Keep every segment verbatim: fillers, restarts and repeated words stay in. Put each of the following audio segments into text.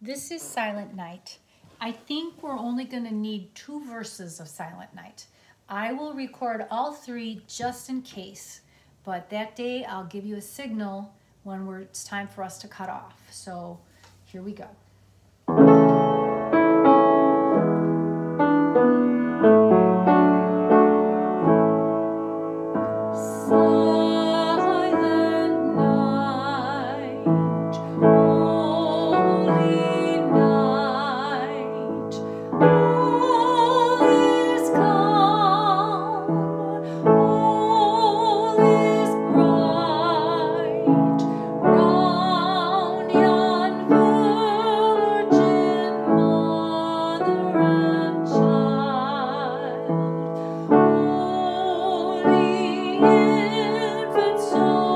This is Silent Night. I think we're only going to need two verses of Silent Night. I will record all three just in case, but that day I'll give you a signal when we're, it's time for us to cut off. So here we go.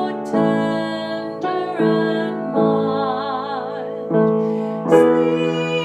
Sleep.